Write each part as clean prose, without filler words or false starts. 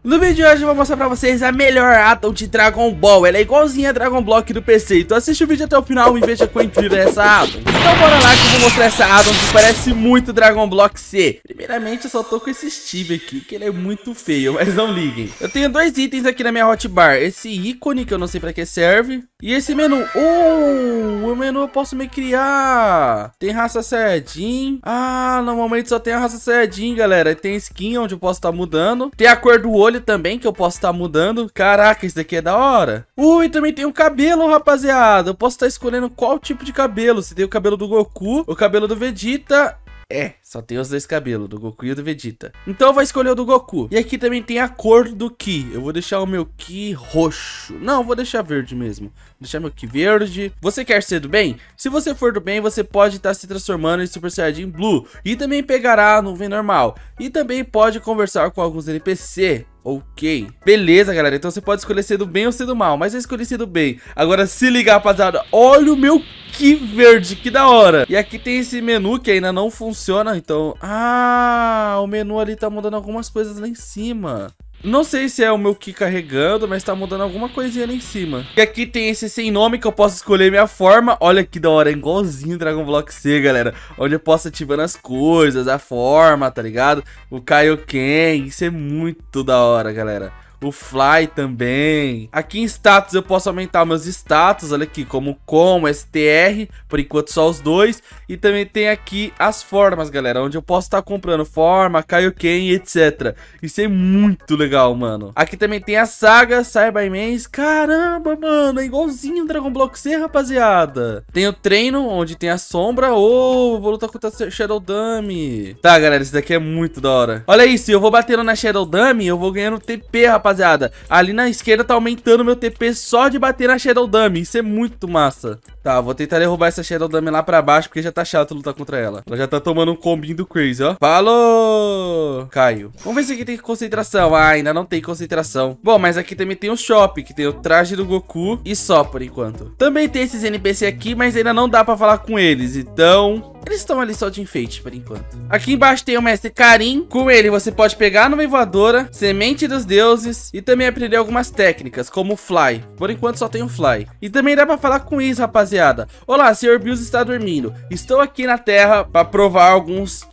No vídeo de hoje eu vou mostrar pra vocês a melhor Atom de Dragon Ball. Ela é igualzinha a Dragon Block do PC. Então assiste o vídeo até o final e veja quão incrível é essa Atom. Então bora lá que eu vou mostrar essa Atom que parece muito Dragon Block C. Primeiramente eu só tô com esse Steve aqui, que ele é muito feio, mas não liguem. Eu tenho dois itens aqui na minha hotbar. Esse ícone que eu não sei pra que serve. E esse menu. O menu eu posso me criar. Tem raça Saiyajin. Normalmente só tem a raça Saiyajin, galera. Tem skin onde eu posso estar mudando. Tem a cor do olho também que eu posso estar mudando. Caraca, isso daqui é da hora. E também tem o cabelo, rapaziada. Eu posso estar escolhendo qual tipo de cabelo. Se tem o cabelo do Goku, o cabelo do Vegeta. Só tem os dois cabelos, do Goku e do Vegeta. Então eu vou escolher o do Goku. E aqui também tem a cor do Ki. Eu vou deixar o meu Ki roxo. Não, vou deixar verde mesmo. Vou deixar meu Ki verde. Você quer ser do bem? Se você for do bem, você pode estar se transformando em Super Saiyajin Blue. E também pegará a nuvem normal. E também pode conversar com alguns NPC. Ok, beleza, galera. Então você pode escolher ser do bem ou ser do mal. Mas eu escolhi ser do bem. Agora se ligar, rapaziada. Olha o meu Ki verde, que da hora. E aqui tem esse menu que ainda não funciona. Então, o menu ali tá mudando algumas coisas lá em cima. Não sei se é o meu Ki carregando, mas tá mudando alguma coisinha lá em cima. E aqui tem esse sem nome que eu posso escolher minha forma. Olha que da hora, é igualzinho Dragon Block C, galera. Onde eu posso ativando as coisas, a forma, tá ligado? O Kaioken, isso é muito da hora, galera. O Fly também. Aqui em status eu posso aumentar meus status, olha aqui, como STR, por enquanto só os dois. E também tem aqui as formas, galera, onde eu posso estar comprando forma, Kaioken e etc. Isso é muito legal, mano. Aqui também tem a saga, Cybermans. Caramba, mano, é igualzinho Dragon Block C, rapaziada. Tem o treino, onde tem a sombra. Vou lutar contra a Shadow Dummy. Tá, galera, isso daqui é muito da hora. Olha isso, eu vou batendo na Shadow Dummy, eu vou ganhando TP, rapaziada. Ali na esquerda tá aumentando meu TP só de bater na Shadow Dummy. Isso é muito massa. Tá, vou tentar derrubar essa Shadow Dummy lá pra baixo, porque já tá chato lutar contra ela. Ela já tá tomando um combinho do Crazy, ó. Falou! Caio. Vamos ver se aqui tem concentração. Ainda não tem concentração. Bom, mas aqui também tem o shop, que tem o traje do Goku e só por enquanto. Também tem esses NPC aqui, mas ainda não dá pra falar com eles. Então, eles estão ali só de enfeite por enquanto. Aqui embaixo tem o Mestre Karin. Com ele você pode pegar a nuvem voadora, semente dos deuses e também aprender algumas técnicas, como o Fly. Por enquanto só tem o Fly. E também dá pra falar com isso, rapaziada. Olá, Sr. Bills está dormindo. Estou aqui na Terra para provar alguns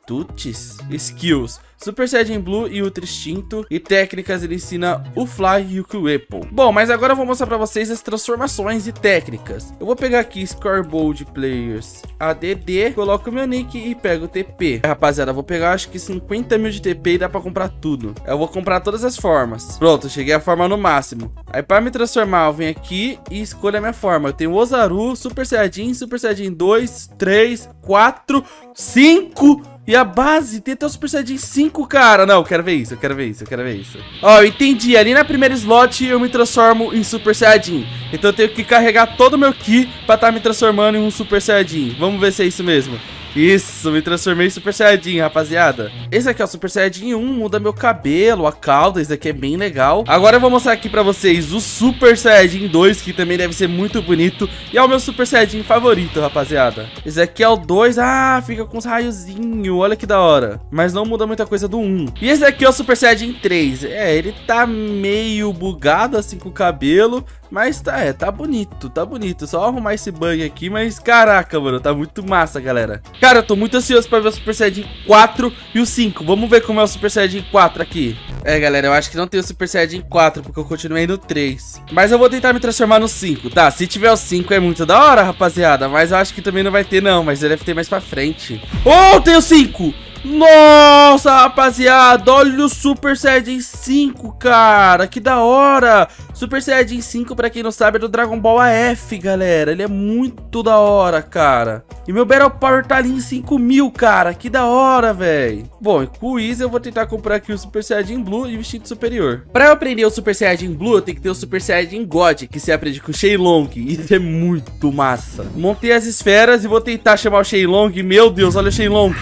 skills. Super Saiyajin Blue e Ultra Instinto. E técnicas ele ensina o Fly e o Q-Apple. Bom, mas agora eu vou mostrar pra vocês as transformações e técnicas. Eu vou pegar aqui Scoreboard Players ADD, coloco o meu nick e pego o TP. Rapaziada, eu vou pegar acho que 50 mil de TP e dá pra comprar tudo. Eu vou comprar todas as formas. Pronto, cheguei à forma no máximo. Aí pra me transformar eu venho aqui e escolho a minha forma. Eu tenho Ozaru, Super Saiyajin 2, 3, 4, 5... E a base tem até o Super Saiyajin 5, cara. Não, eu quero ver isso, eu quero ver isso, eu quero ver isso. Ó, eu entendi. Ali na primeira slot eu me transformo em Super Saiyajin. Então eu tenho que carregar todo o meu Ki pra estar me transformando em um Super Saiyajin. Vamos ver se é isso mesmo. Isso, me transformei em Super Saiyajin, rapaziada. Esse aqui é o Super Saiyajin 1, muda meu cabelo, a cauda, esse aqui é bem legal. Agora eu vou mostrar aqui pra vocês o Super Saiyajin 2, que também deve ser muito bonito. E é o meu Super Saiyajin favorito, rapaziada. Esse aqui é o 2, fica com uns raiozinhos, olha que da hora. Mas não muda muita coisa do 1. E esse aqui é o Super Saiyajin 3. Ele tá meio bugado assim com o cabelo. Mas tá bonito, tá bonito. Só arrumar esse bug aqui, mas caraca, mano, tá muito massa, galera. Cara, eu tô muito ansioso pra ver o Super Saiyajin 4 e o 5. Vamos ver como é o Super Saiyajin 4 aqui. Galera, eu acho que não tem o Super Saiyajin 4, porque eu continuei no 3. Mas eu vou tentar me transformar no 5, tá? Se tiver o 5 é muito da hora, rapaziada. Mas eu acho que também não vai ter, não. Mas ele deve ter mais pra frente. Tem o 5! Nossa, rapaziada, olha o Super Saiyajin 5, cara, que da hora. Super Saiyajin 5, pra quem não sabe, é do Dragon Ball AF, galera. Ele é muito da hora, cara. E meu Battle Power tá ali em 5.000, cara, que da hora, velho. Bom, com isso eu vou tentar comprar aqui o Super Saiyajin Blue e o instinto superior. Pra eu aprender o Super Saiyajin Blue, eu tenho que ter o Super Saiyajin God, que se aprende com o Shenlong. Isso é muito massa. Montei as esferas e vou tentar chamar o Shenlong. Meu Deus, olha o Shenlong.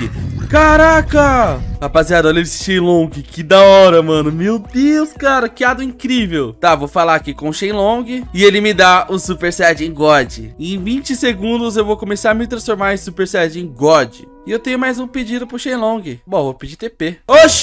Caraca! Rapaziada, olha esse Shenlong, que da hora, mano. Meu Deus, cara, que ado incrível. Tá, vou falar aqui com o Shenlong e ele me dá o Super Saiyajin God. E em 20 segundos eu vou começar a me transformar em Super Saiyajin God. E eu tenho mais um pedido pro Shenlong. Bom, vou pedir TP. Oxi!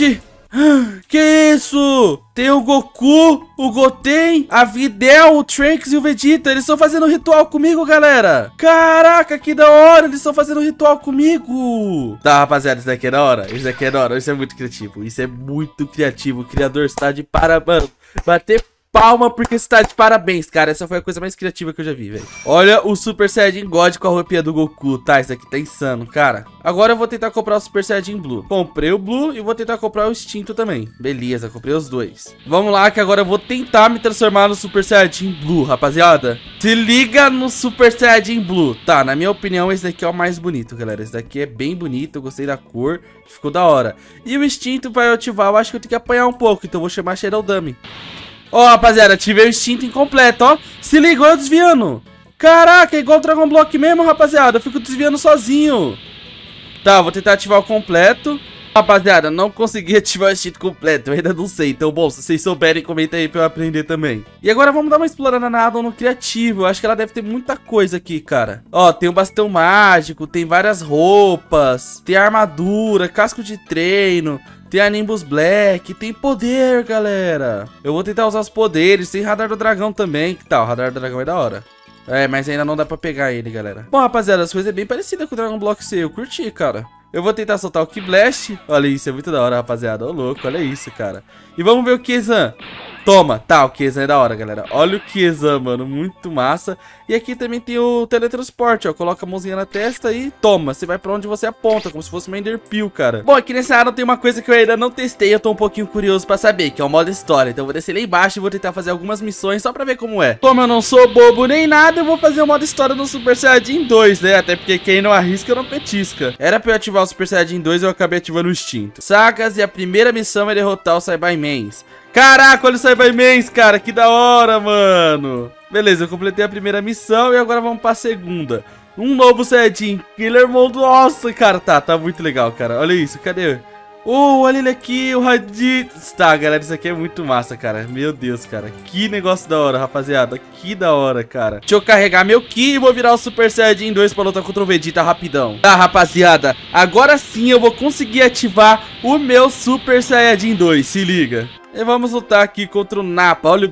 Que isso? Tem o Goku, o Goten, a Videl, o Trunks e o Vegeta. Eles estão fazendo um ritual comigo, galera. Caraca, que da hora. Eles estão fazendo um ritual comigo. Tá, rapaziada, isso daqui é da hora. Isso daqui é da hora. Isso é muito criativo. Isso é muito criativo. O criador está de parabéns. Bater palma porque você tá de parabéns, cara. Essa foi a coisa mais criativa que eu já vi, velho. Olha o Super Saiyajin God com a roupinha do Goku, tá? Isso aqui tá insano, cara. Agora eu vou tentar comprar o Super Saiyajin Blue. Comprei o Blue e vou tentar comprar o Extinto também. Beleza, comprei os dois. Vamos lá que agora eu vou tentar me transformar no Super Saiyajin Blue, rapaziada. Se liga no Super Saiyajin Blue. Tá, na minha opinião esse daqui é o mais bonito, galera. Esse daqui é bem bonito, eu gostei da cor. Ficou da hora. E o Extinto pra eu ativar, eu acho que eu tenho que apanhar um pouco. Então eu vou chamar Shadow Dummy. Ó, rapaziada, ativei o Extinto incompleto, ó. Se ligou, eu desviando. Caraca, é igual o Dragon Block mesmo, rapaziada. Eu fico desviando sozinho. Tá, vou tentar ativar o completo. Rapaziada, não consegui ativar o Extinto completo. Eu ainda não sei. Então, bom, se vocês souberem, comenta aí pra eu aprender também. E agora vamos dar uma explorada na Addon no criativo. Eu acho que ela deve ter muita coisa aqui, cara. Ó, tem um bastão mágico, tem várias roupas, tem armadura, casco de treino. Tem a Nimbus Black, tem poder, galera. Eu vou tentar usar os poderes. Tem radar do dragão também. Que tal? O radar do dragão é da hora. É, mas ainda não dá pra pegar ele, galera. Bom, rapaziada, as coisas é bem parecida com o Dragon Block C. Eu curti, cara. Eu vou tentar soltar o Ki Blast. Olha isso, é muito da hora, rapaziada. Ô, louco, olha isso, cara. E vamos ver o Kezan. Toma, tá, o Kezan é da hora, galera. Olha o Kezan, mano, muito massa. E aqui também tem o teletransporte, ó. Coloca a mãozinha na testa e toma. Você vai pra onde você aponta, como se fosse uma Enderpeel, cara. Bom, aqui nessa área tem uma coisa que eu ainda não testei. Eu tô um pouquinho curioso pra saber, que é o modo história. Então eu vou descer lá embaixo e vou tentar fazer algumas missões só pra ver como é. Como eu não sou bobo nem nada, eu vou fazer o modo história no Super Saiyajin 2, né? Até porque quem não arrisca não petisca. Era pra eu ativar o Super Saiyajin 2 e eu acabei ativando o Extinto. Sagas, e a primeira missão é derrotar o Saibamans. Caraca, olha o Saibamans, cara, que da hora, mano. Beleza, eu completei a primeira missão e agora vamos pra segunda. Um novo Saiyajin Killer Mode. Nossa, cara, tá muito legal, cara. Olha isso, cadê? Olha ele aqui, o Raditz. Tá, galera, isso aqui é muito massa, cara. Meu Deus, cara, que negócio da hora, rapaziada. Que da hora, cara. Deixa eu carregar meu Ki e vou virar o Super Saiyajin 2 pra lutar contra o Vegeta rapidão. Tá, rapaziada, agora sim eu vou conseguir ativar o meu Super Saiyajin 2, se liga. E vamos lutar aqui contra o Nappa. Olha o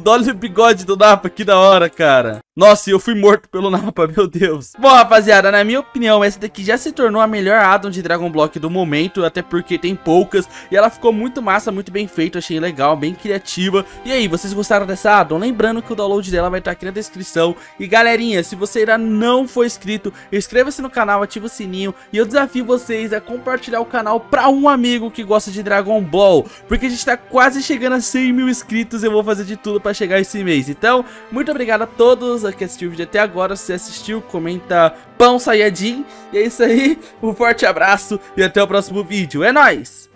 bigode do Nappa, que da hora, cara. Nossa, eu fui morto pelo Nappa, meu Deus. Bom, rapaziada, na minha opinião, essa daqui já se tornou a melhor addon de Dragon Block do momento, até porque tem poucas, e ela ficou muito massa, muito bem feita, achei legal, bem criativa. E aí, vocês gostaram dessa addon? Lembrando que o download dela vai estar aqui na descrição. E galerinha, se você ainda não for inscrito, inscreva-se no canal, ativa o sininho, e eu desafio vocês a compartilhar o canal pra um amigo que gosta de Dragon Ball, porque a gente tá quase chegando a 100 mil inscritos, eu vou fazer de tudo pra chegar esse mês. Então, muito obrigado a todos que assistiu o vídeo até agora. Se assistiu, comenta Pão Saiyajin. E é isso aí, um forte abraço e até o próximo vídeo. É nóis!